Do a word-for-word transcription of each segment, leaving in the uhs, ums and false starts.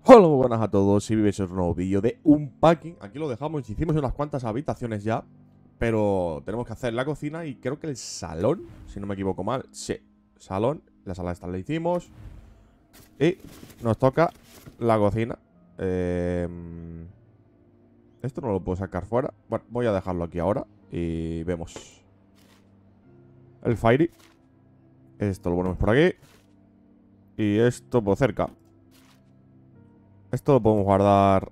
Hola, muy buenas a todos y bienvenidos a un nuevo vídeo de Unpacking. Aquí lo dejamos, hicimos unas cuantas habitaciones ya, pero tenemos que hacer la cocina y creo que el salón, si no me equivoco mal. Sí, salón, la sala esta la hicimos. Y nos toca la cocina. eh, Esto no lo puedo sacar fuera. Bueno, voy a dejarlo aquí ahora y vemos el Fairy. Esto lo ponemos por aquí. Y esto por cerca. Esto lo podemos guardar.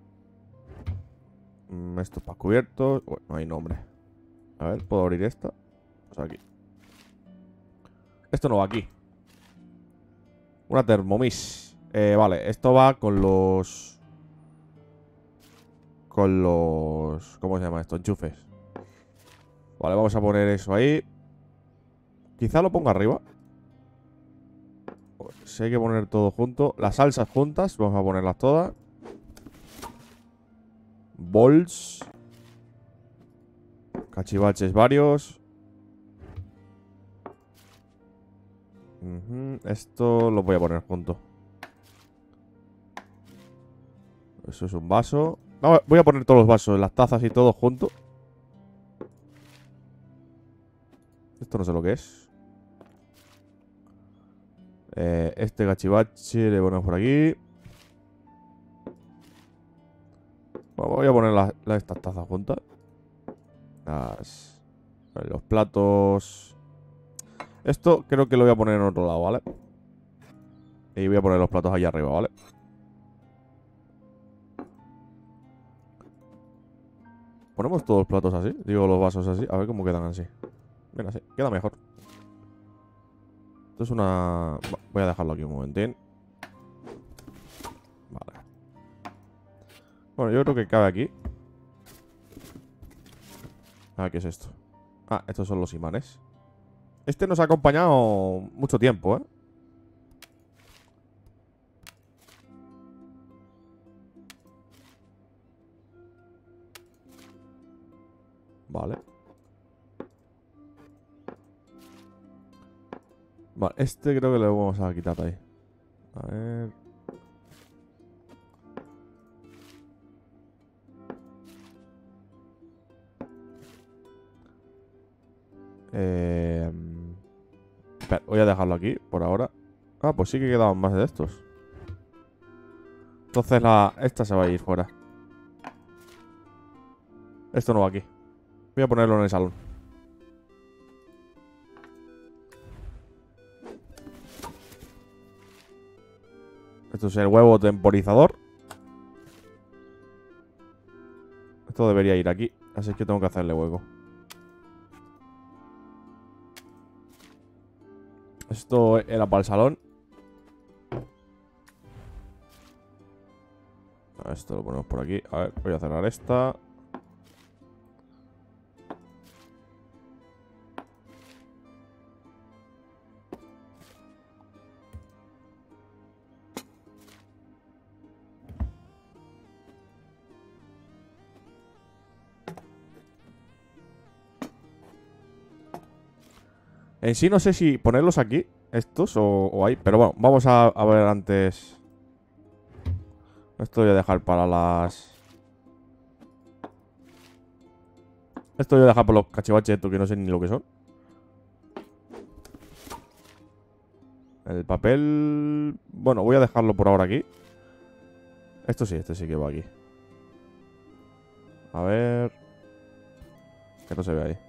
Esto para cubiertos. Bueno, no hay nombre. A ver, ¿puedo abrir esta? Pues aquí. Esto no va aquí. Una Thermomix. Eh, vale, esto va con los... Con los... ¿Cómo se llama esto? Enchufes. Vale, vamos a poner eso ahí. Quizá lo ponga arriba. Si hay que poner todo junto. Las salsas juntas, vamos a ponerlas todas. Bols. Cachivaches varios. Uh-huh. Esto lo voy a poner junto. Eso es un vaso. No, voy a poner todos los vasos, las tazas y todo junto. Esto no sé lo que es. eh, Este cachivache le ponemos por aquí. Bueno, voy a poner las, las, estas tazas juntas. Las, los platos. Esto creo que lo voy a poner en otro lado, ¿vale? Y voy a poner los platos allá arriba, ¿vale? Ponemos todos los platos así. Digo, los vasos así. A ver cómo quedan así. Mira, así. Queda mejor. Esto es una... Voy a dejarlo aquí un momentín. Vale. Bueno, yo creo que cabe aquí. Ah, ¿qué es esto? Ah, estos son los imanes. Este nos ha acompañado mucho tiempo, ¿eh? Vale. Vale, este creo que le vamos a quitar ahí. A ver... Eh... Espera, voy a dejarlo aquí por ahora. Ah, pues sí que quedaban más de estos. Entonces la... esta se va a ir fuera. Esto no va aquí. Voy a ponerlo en el salón. Esto es el huevo temporizador. Esto debería ir aquí. Así que tengo que hacerle hueco. Esto era para el salón. Esto lo ponemos por aquí. A ver, voy a cerrar esta. En sí no sé si ponerlos aquí, estos, o, o ahí. Pero bueno, vamos a, a ver antes. Esto voy a dejar para las... Esto voy a dejar por los cachivaches estos que no sé ni lo que son. El papel... Bueno, voy a dejarlo por ahora aquí. Esto sí, este sí que va aquí. A ver... Que no se ve ahí.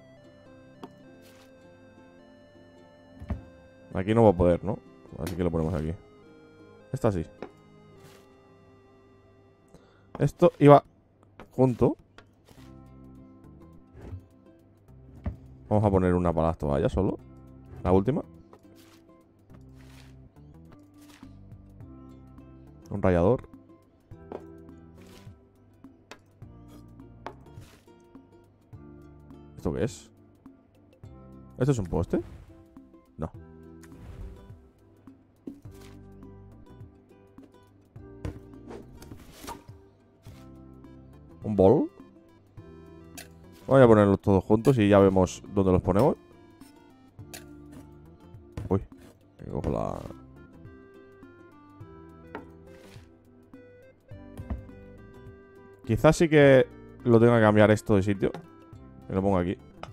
Aquí no va a poder, ¿no? Así que lo ponemos aquí. Esta sí. Esto iba junto. Vamos a poner una para las toallas solo. La última. Un rallador. ¿Esto qué es? ¿Esto es un poste? No. ¿Un bol? Voy a ponerlos todos juntos y ya vemos dónde los ponemos. Uy, me cojo la... Quizás sí que lo tenga que cambiar esto de sitio. Y lo pongo aquí.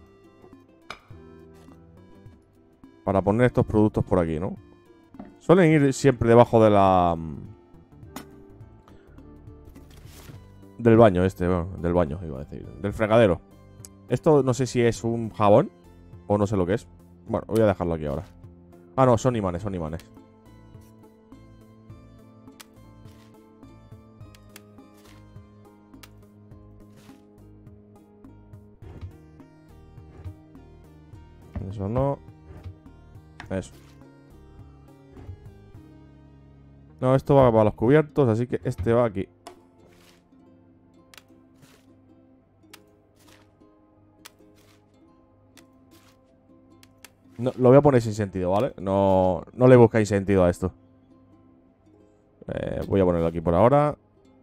Para poner estos productos por aquí, ¿no? Suelen ir siempre debajo de la... Del baño este, bueno, del baño iba a decir. Del fregadero. Esto no sé si es un jabón o no sé lo que es. Bueno, voy a dejarlo aquí ahora. Ah, no, son imanes, son imanes. Eso no. Eso. No, esto va para los cubiertos, así que este va aquí. No, lo voy a poner sin sentido, ¿vale? No, no le buscáis sentido a esto. Eh, voy a ponerlo aquí por ahora.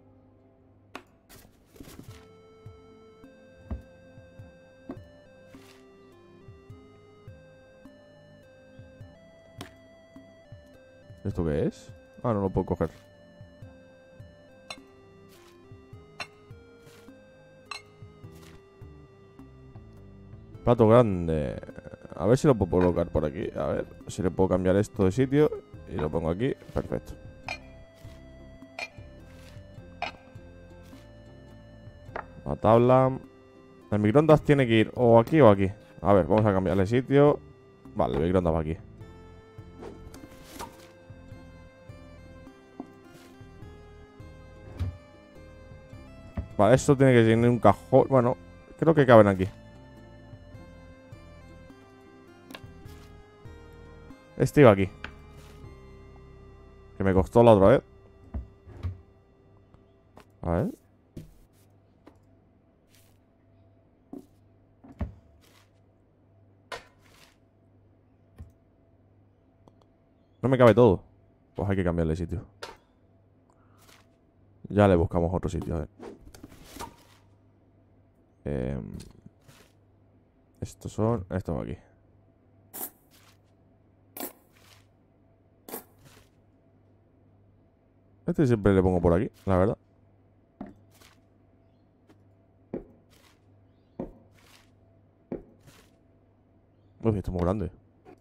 ¿Esto qué es? Ah, no lo puedo coger. Plato grande. A ver si lo puedo colocar por aquí. A ver si le puedo cambiar esto de sitio. Y lo pongo aquí. Perfecto. La tabla. El microondas tiene que ir o aquí o aquí. A ver, vamos a cambiarle sitio. Vale, el microondas va aquí. Vale, esto tiene que tener un cajón. Bueno, creo que caben aquí. Este iba aquí. Que me costó la otra vez. A ver. No me cabe todo. Pues hay que cambiarle sitio. Ya le buscamos otro sitio, a ver. Eh, estos son... Estos van aquí. Este siempre le pongo por aquí, la verdad. Uy, esto es muy grande.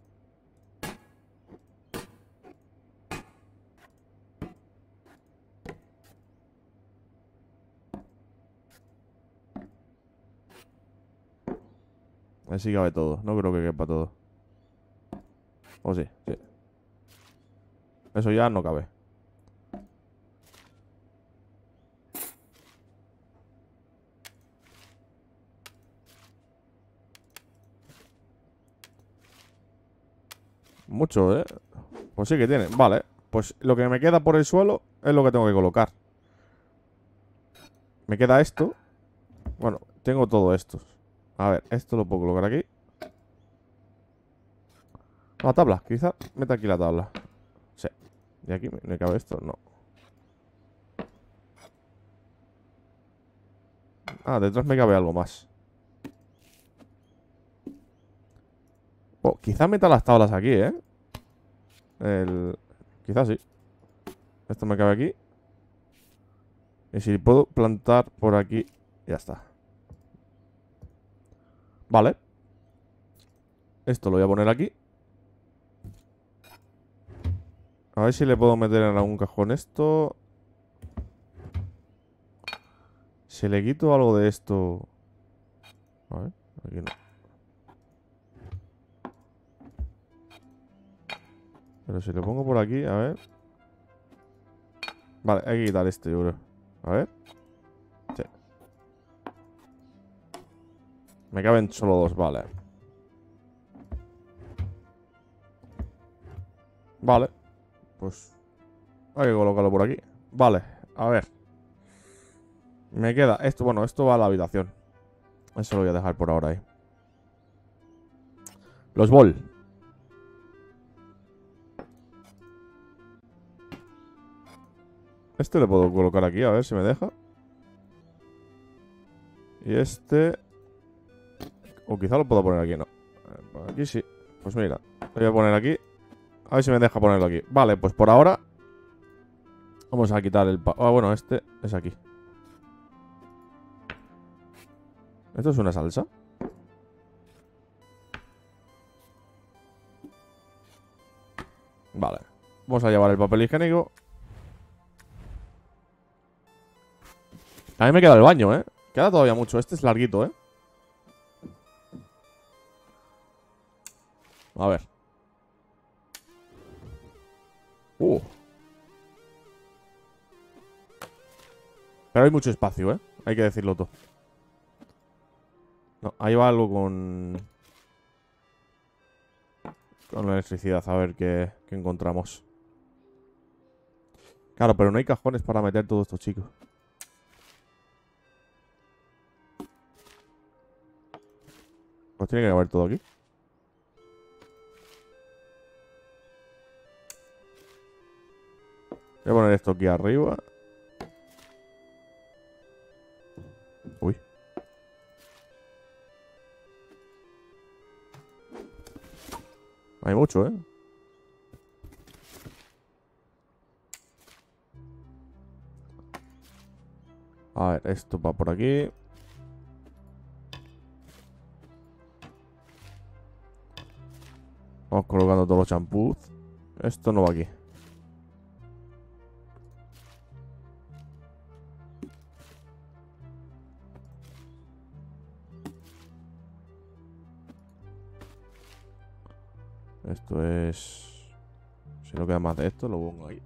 Así cabe todo. No creo que quepa todo. O sí, sí. Eso ya no cabe. Mucho, ¿eh? Pues sí que tiene. Vale. Pues lo que me queda por el suelo es lo que tengo que colocar. Me queda esto. Bueno, tengo todo esto. A ver, esto lo puedo colocar aquí. La tabla, quizá meta aquí la tabla. Sí. ¿Y aquí me cabe esto? No. Ah, detrás me cabe algo más. Oh, quizá meta las tablas aquí, ¿eh? El... Quizás sí. Esto me cabe aquí. Y si puedo plantar por aquí, ya está. Vale. Esto lo voy a poner aquí. A ver si le puedo meter en algún cajón esto. Si le quito algo de esto... A ver, aquí no. Pero si le pongo por aquí, a ver. Vale, hay que quitar este, yo creo. A ver. Sí. Me caben solo dos, vale. Vale. Pues hay que colocarlo por aquí. Vale, a ver. Me queda esto, bueno, esto va a la habitación. Eso lo voy a dejar por ahora ahí. Los bol. Este le puedo colocar aquí, a ver si me deja. Y este... O quizá lo puedo poner aquí, no. Aquí sí. Pues mira, lo voy a poner aquí. A ver si me deja ponerlo aquí. Vale, pues por ahora vamos a quitar el... Ah, bueno, este es aquí. ¿Esto es una salsa? Vale. Vamos a llevar el papel higiénico. A mí me queda el baño, ¿eh? Queda todavía mucho. Este es larguito, ¿eh? A ver. Uh. Pero hay mucho espacio, ¿eh? Hay que decirlo todo. No, ahí va algo con... Con la electricidad. A ver qué, qué encontramos. Claro, pero no hay cajones para meter todo esto, chicos. Pues tiene que haber todo aquí. Voy a poner esto aquí arriba. Uy. Hay mucho, ¿eh? A ver, esto va por aquí. Vamos colocando todos los champús. Esto no va aquí. Esto es... Si no queda más de esto, lo pongo ahí.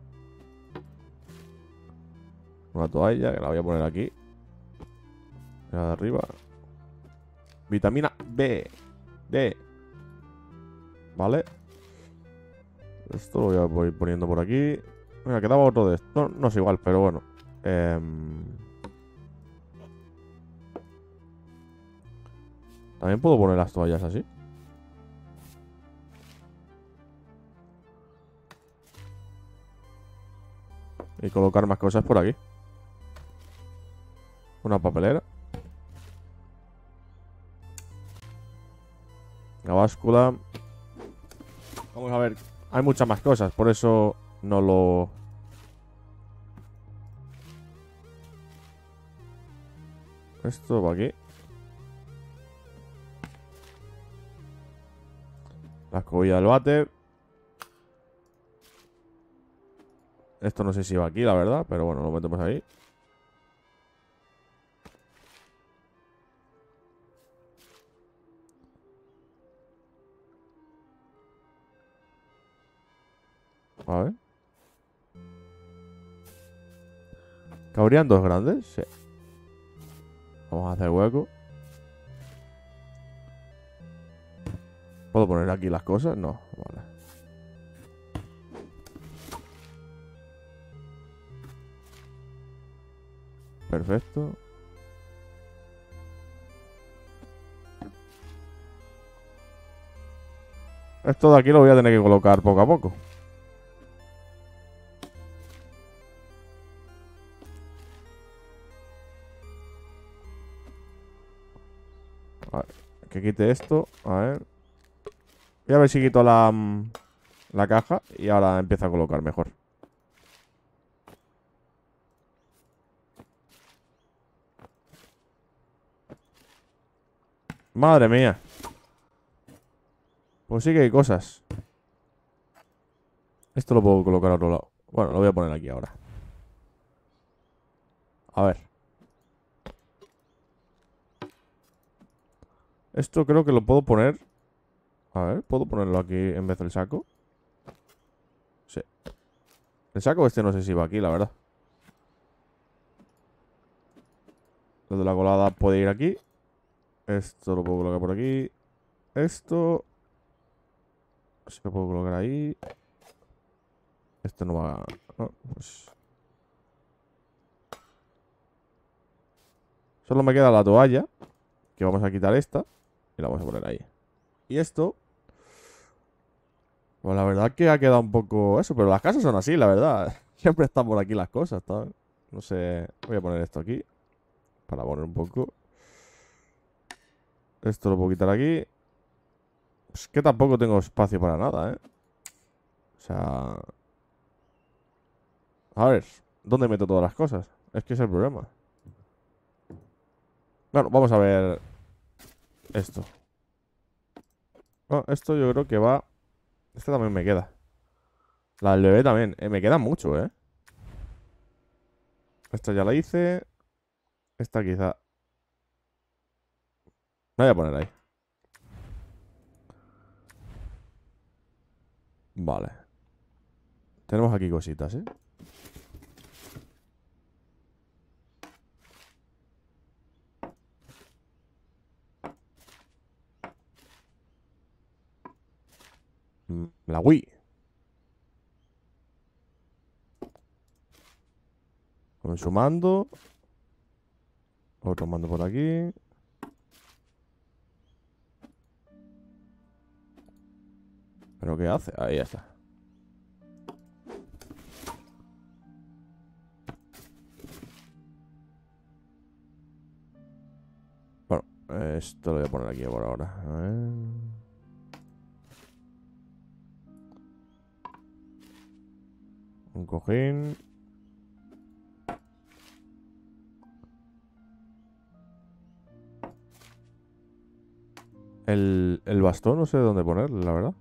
Una toalla, que la voy a poner aquí. La de arriba. Vitamina B. D. Vale. Esto lo voy a voy poniendo por aquí. Mira, quedaba otro de esto. No, no es igual, pero bueno. Eh... También puedo poner las toallas así. Y colocar más cosas por aquí. Una papelera. La báscula. Vamos a ver. Hay muchas más cosas, por eso no lo... Esto va aquí. La escobilla del váter. Esto no sé si va aquí, la verdad, pero bueno, lo metemos ahí. A ver. ¿Cabrían dos grandes? Sí. Vamos a hacer hueco. ¿Puedo poner aquí las cosas? No, vale. Perfecto. Esto de aquí lo voy a tener que colocar poco a poco. A ver, que quite esto. A ver. Voy a ver si quito la, la caja y ahora empiezo a colocar mejor. Madre mía. Pues sí que hay cosas. Esto lo puedo colocar a otro lado. Bueno, lo voy a poner aquí ahora. A ver. Esto creo que lo puedo poner... A ver, ¿puedo ponerlo aquí en vez del saco? Sí. El saco este no sé si va aquí, la verdad. Lo de la colada puede ir aquí. Esto lo puedo colocar por aquí. Esto... Sí lo puedo colocar ahí. Esto no va... No, pues... Solo me queda la toalla. Que vamos a quitar esta. Y la vamos a poner ahí. Y esto... Pues la verdad que ha quedado un poco eso. Pero las casas son así, la verdad. Siempre están por aquí las cosas, ¿sabes? No sé... Voy a poner esto aquí. Para poner un poco. Esto lo puedo quitar aquí. Es que tampoco tengo espacio para nada, ¿eh? O sea... A ver, ¿dónde meto todas las cosas? Es que es el problema. Bueno, vamos a ver Esto. Oh, esto yo creo que va... Esta también me queda. La del bebé también. Eh, me queda mucho, ¿eh? Esta ya la hice. Esta quizá... La voy a poner ahí. Vale. Tenemos aquí cositas, ¿eh? Mm, La Wii. Con su mando. Otro mando por aquí. ¿Pero qué hace? Ahí ya está. Bueno, esto lo voy a poner aquí por ahora. A ver. Un cojín. El, el bastón no sé dónde ponerlo, la verdad.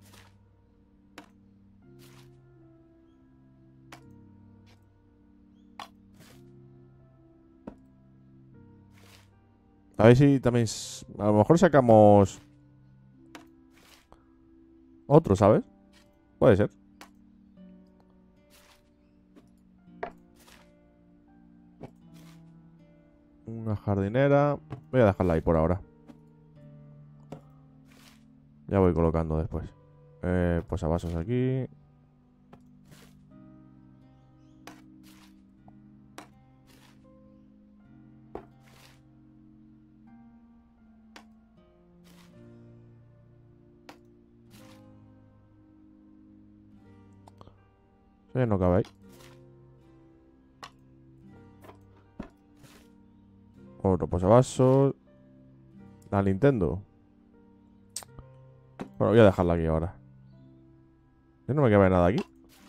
A ver si también... s- A lo mejor sacamos otro, ¿sabes? Puede ser. Una jardinera. Voy a dejarla ahí por ahora. Ya voy colocando después. Eh, posavasos aquí. Sí, no cabe ahí. Otro posavasos. La Nintendo. Bueno, voy a dejarla aquí ahora. Ya no me cabe nada aquí.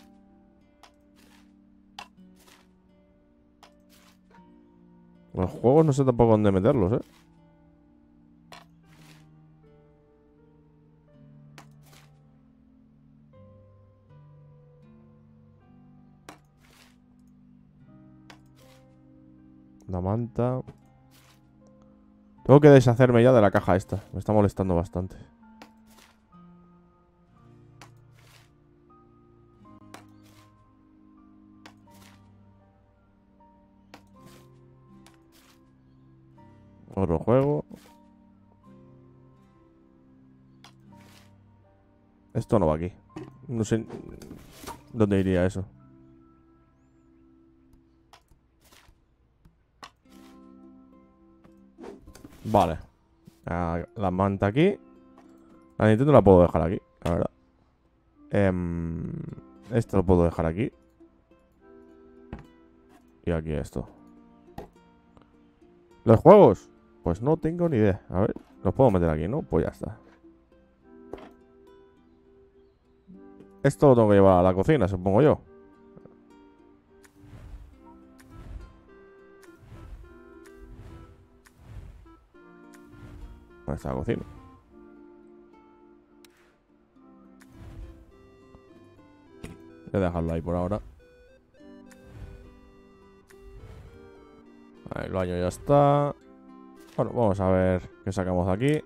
Los juegos no sé tampoco dónde meterlos, ¿eh? La manta. Tengo que deshacerme ya de la caja esta. Me está molestando bastante. Otro juego. Esto no va aquí. No sé dónde iría eso. Vale. Ah, la manta aquí. La Nintendo la puedo dejar aquí, la verdad. Em, esto lo puedo dejar aquí. Y aquí esto. ¿Los juegos? Pues no tengo ni idea. A ver, los puedo meter aquí, ¿no? Pues ya está. Esto lo tengo que llevar a la cocina, supongo yo. ¿Dónde está la cocina? Voy a dejarlo ahí por ahora. Ahí, el baño ya está. Bueno, vamos a ver qué sacamos de aquí.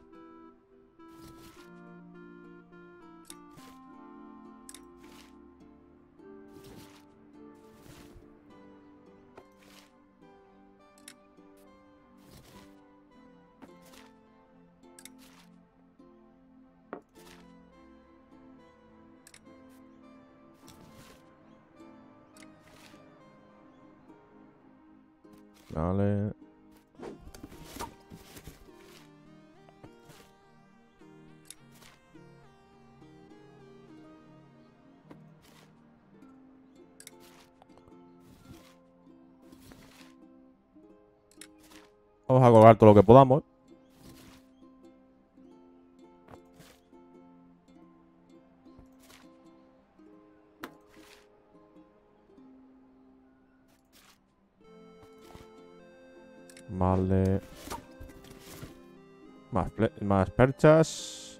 Vale. Vamos a colgar todo lo que podamos. Vale. Más, más perchas.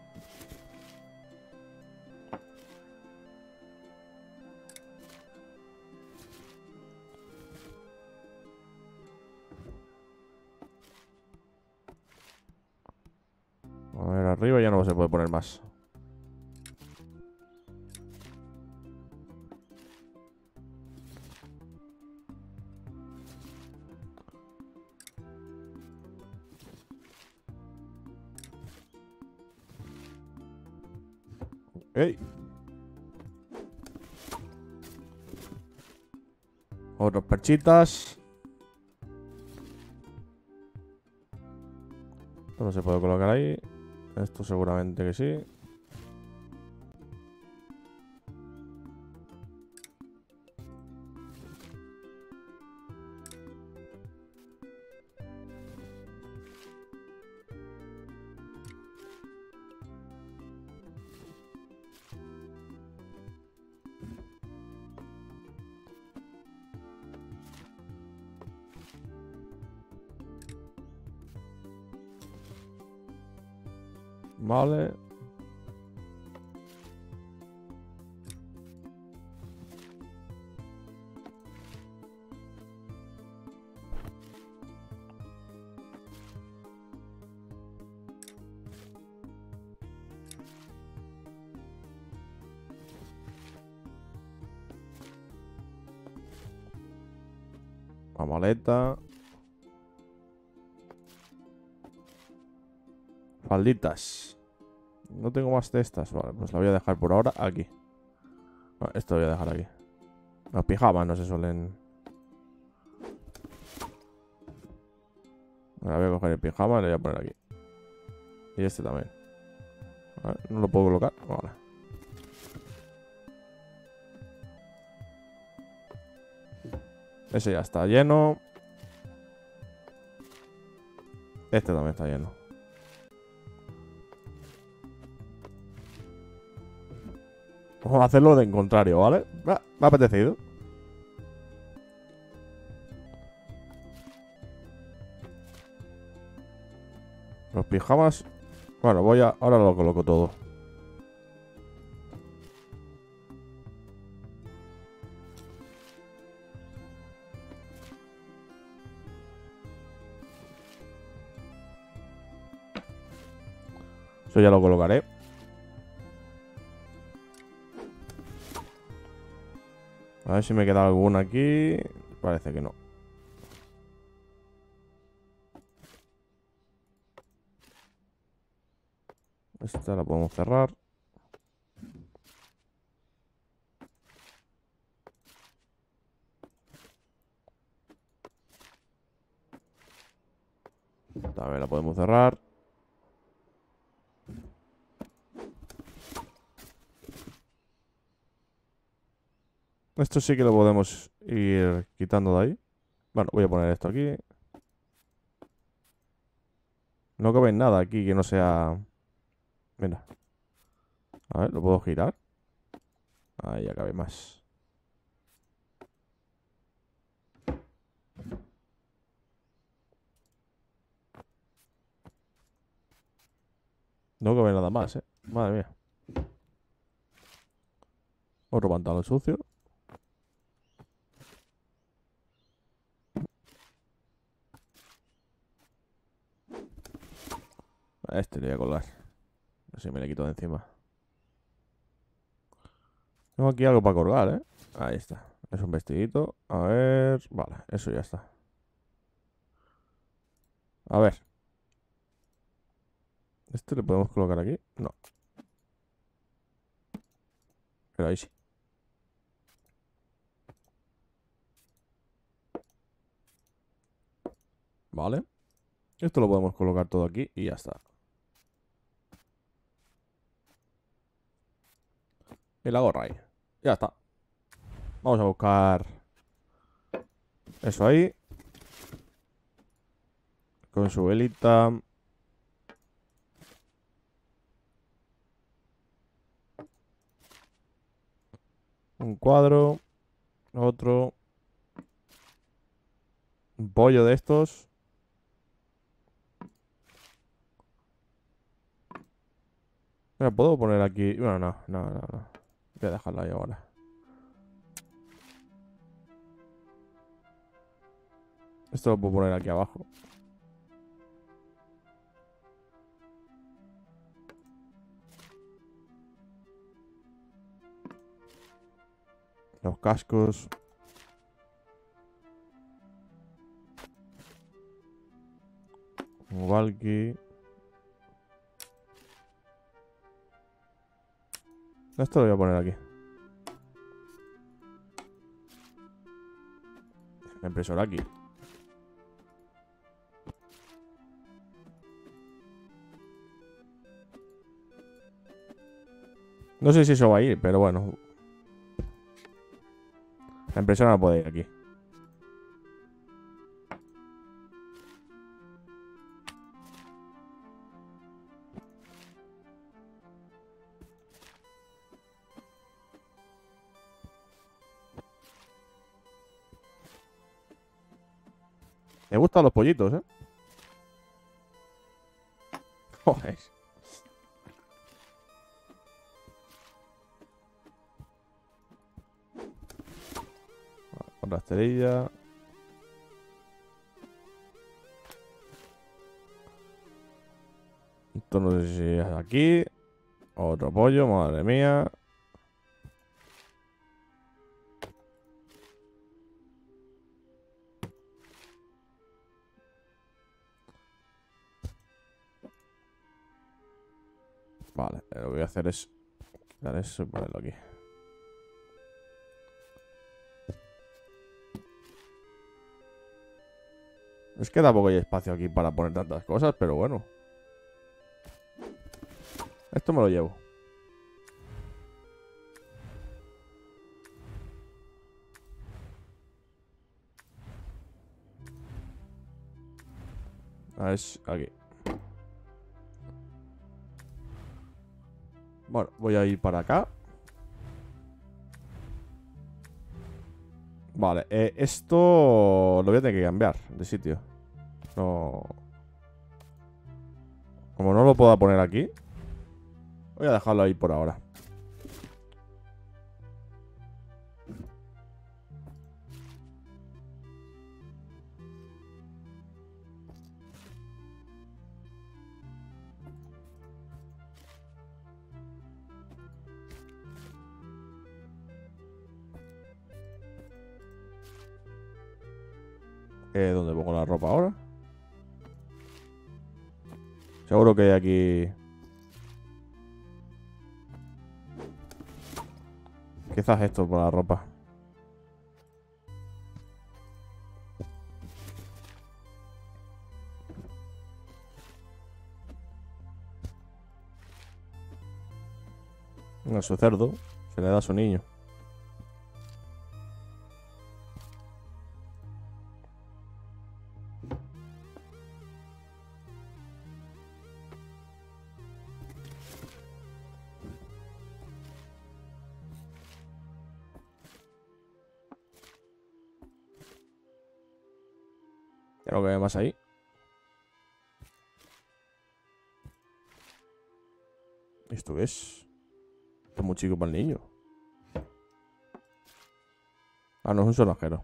A ver, arriba ya no se puede poner más. ¡Ey! Otras perchitas. Esto no se puede colocar ahí. Esto seguramente que sí. Vale. La maleta. Falditas. No tengo más de estas. Vale, pues la voy a dejar por ahora aquí. Bueno, esto lo voy a dejar aquí. Los pijamas no se suelen... Ahora voy a coger el pijama y le voy a poner aquí. Y este también. A ver, no lo puedo colocar. Vale. Ese ya está lleno. Este también está lleno. Vamos a hacerlo de en contrario, ¿vale? Me ha, me ha apetecido. Los pijamas. Bueno, voy a... Ahora lo coloco todo. Eso ya lo colocaré. A ver si me queda alguna aquí. Parece que no. Esta la podemos cerrar. También la podemos cerrar. Esto sí que lo podemos ir quitando de ahí. Bueno, voy a poner esto aquí. No cabe nada aquí que no sea... Mira. A ver, ¿lo puedo girar? Ahí ya cabe más. No cabe nada más, eh. Madre mía. Otro pantalón sucio. A este le voy a colgar. Así me le quito de encima. Tengo aquí algo para colgar, ¿eh? Ahí está. Es un vestidito. A ver... Vale, eso ya está. A ver. ¿Este le podemos colocar aquí? No. Pero ahí sí. Vale. Esto lo podemos colocar todo aquí y ya está. Y la gorra ahí. Ya está. Vamos a buscar eso ahí. Con su velita. Un cuadro. Otro. Un pollo de estos. Me puedo poner aquí. Bueno, no, no, no, no. Voy a dejarla ahí ahora. Esto lo puedo poner aquí abajo. Los cascos. Un Valky. Esto lo voy a poner aquí. La impresora aquí. No sé si eso va a ir, pero bueno. La impresora no puede ir aquí. Me gustan los pollitos, ¿eh? Joder. Otra esterilla. Esto no sé si es aquí. Otro pollo, madre mía. Vale, lo que voy a hacer es quitar eso y ponerlo aquí. Es que tampoco hay espacio aquí para poner tantas cosas, pero bueno. Esto me lo llevo. Ah, es aquí. Bueno, voy a ir para acá. Vale, eh, esto lo voy a tener que cambiar de sitio. No. Como no lo puedo poner aquí, voy a dejarlo ahí por ahora. Eh, ¿Dónde pongo la ropa ahora? Seguro que hay aquí. Quizás esto por la ropa. A su cerdo. Se le da a su niño. Tengo que ver más ahí. ¿Esto qué es? Esto es muy chico para el niño. Ah, no, es un sonajero.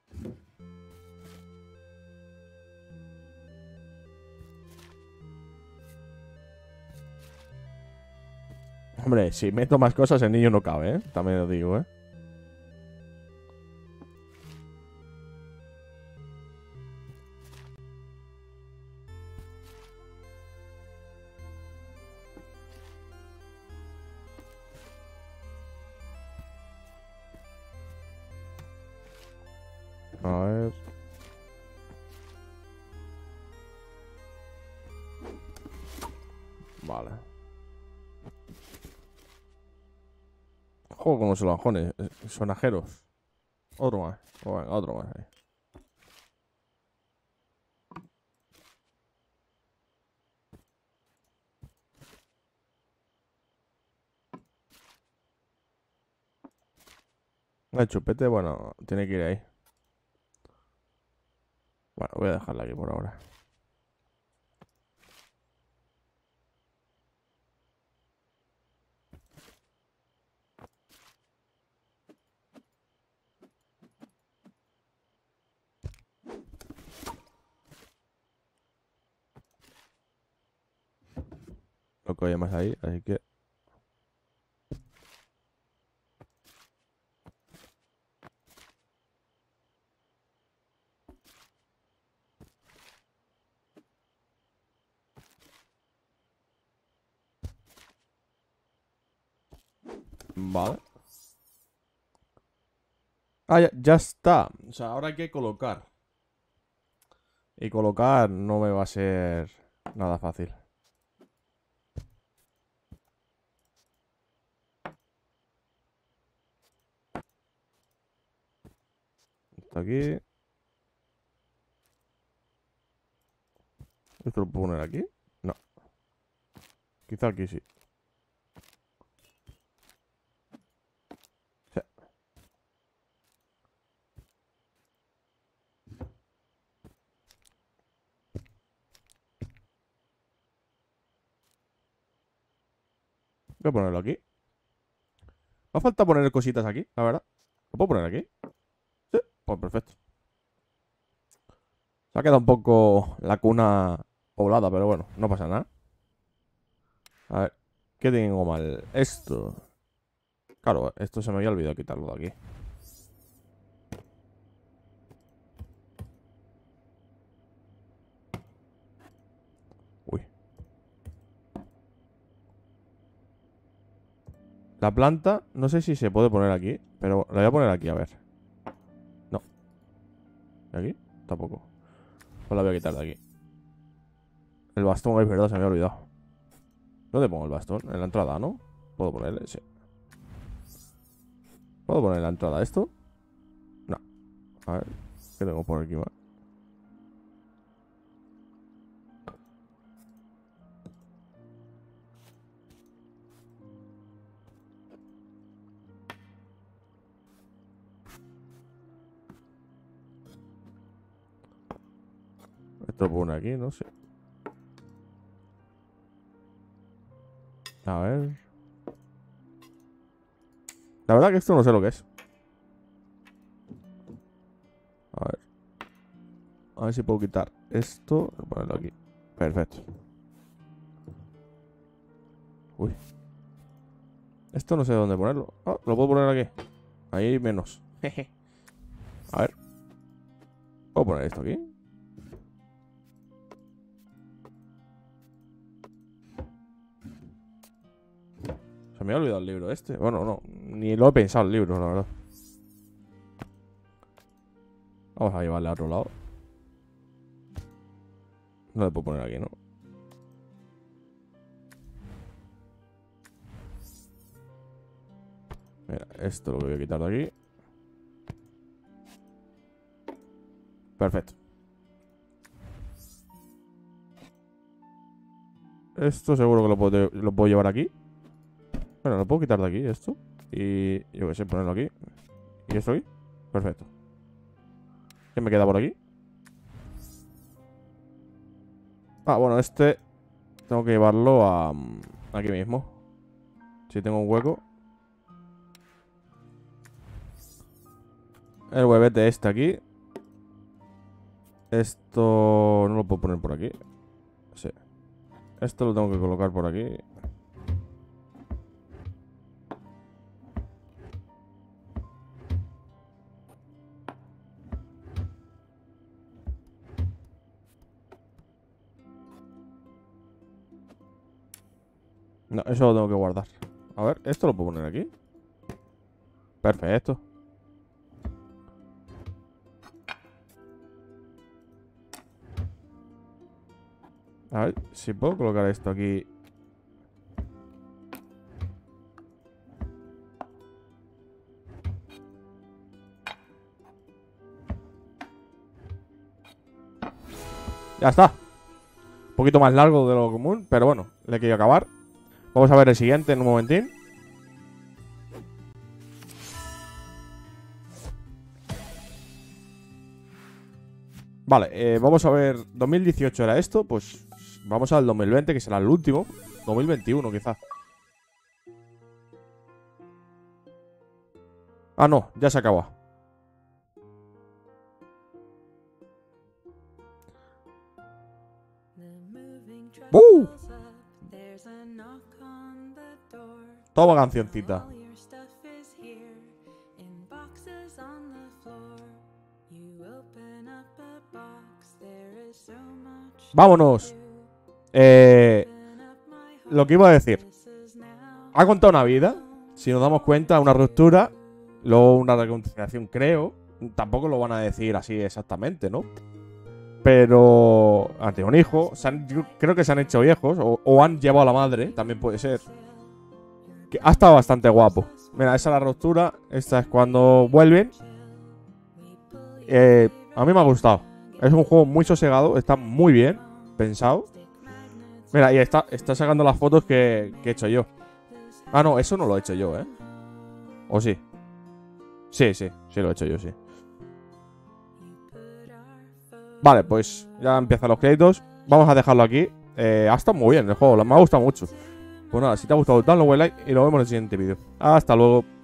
Hombre, si meto más cosas el niño no cabe, ¿eh? También lo digo, ¿eh? A ver. Vale. Juego con los sonajones. eh, Sonajeros. Otro más. Bueno, otro más ahí. El chupete, bueno, tiene que ir ahí. Bueno, voy a dejarla aquí por ahora. lo que hay más ahí, así que... Vale. Ah, ya, ya está. O sea, ahora hay que colocar. Y colocar no me va a ser nada fácil. Esto aquí. ¿Esto lo puedo poner aquí? No. Quizá aquí sí. Sí. Voy a ponerlo aquí. Me falta poner cositas aquí, la verdad. ¿Lo puedo poner aquí? Sí. Pues perfecto. Se ha quedado un poco la cuna poblada, pero bueno, no pasa nada. A ver, ¿qué tengo mal? Esto. Claro, esto se me había olvidado quitarlo de aquí. Uy. La planta, no sé si se puede poner aquí, pero la voy a poner aquí, a ver. No. ¿Y aquí? Tampoco. Pues la voy a quitar de aquí. El bastón, es verdad, se me había olvidado. ¿Dónde pongo el bastón? En la entrada, ¿no? ¿Puedo ponerle? Sí. ¿Puedo poner en la entrada esto? No. A ver, ¿qué tengo por aquí más? Esto lo pongo aquí, no sé. A ver. La verdad que esto no sé lo que es. A ver. A ver si puedo quitar esto. Voy a ponerlo aquí. Perfecto. Uy. Esto no sé dónde ponerlo. Ah, lo puedo poner aquí. Ahí menos. A ver. ¿Puedo poner esto aquí? Se me ha olvidado el libro este. Bueno, no. Ni lo he pensado el libro, la verdad. Vamos a llevarle a otro lado. No le puedo poner aquí, ¿no? Mira, esto lo voy a quitar de aquí. Perfecto. Esto seguro que lo puedo, lo puedo llevar aquí. Bueno, lo puedo quitar de aquí, esto. Y yo qué sé, ponerlo aquí. ¿Y esto aquí? Perfecto. ¿Qué me queda por aquí? Ah, bueno, este tengo que llevarlo a... aquí mismo. Si tengo un hueco. El huevete este aquí. Esto no lo puedo poner por aquí. Sí. Esto lo tengo que colocar por aquí. No, eso lo tengo que guardar. A ver, esto lo puedo poner aquí. Perfecto. A ver, si puedo colocar esto aquí. Ya está. Un poquito más largo de lo común, pero bueno, le quiero acabar. Vamos a ver el siguiente en un momentín. Vale, eh, vamos a ver. dos mil dieciocho era esto, pues vamos al dos mil veinte, que será el último. dos mil veintiuno, quizá. Ah, no, ya se acaba. ¡Uh! Toma cancioncita. Vámonos. Eh, lo que iba a decir. Ha contado una vida. Si nos damos cuenta, una ruptura. Luego una reconciliación, creo. Tampoco lo van a decir así exactamente, ¿no? Pero han tenido un hijo. Se han, creo que se han hecho viejos. O, o han llevado a la madre. También puede ser. Que ha estado bastante guapo. Mira, esa es la ruptura. Esta es cuando vuelven. Eh, a mí me ha gustado. Es un juego muy sosegado. Está muy bien pensado. Mira, y está, está sacando las fotos que, que he hecho yo. Ah, no, eso no lo he hecho yo, ¿eh? ¿O sí? Sí, sí, sí lo he hecho yo, sí. Vale, pues ya empiezan los créditos. Vamos a dejarlo aquí. eh, Ha estado muy bien el juego, me ha gustado mucho. Pues nada, si te ha gustado, dale un buen like y nos vemos en el siguiente vídeo. Hasta luego.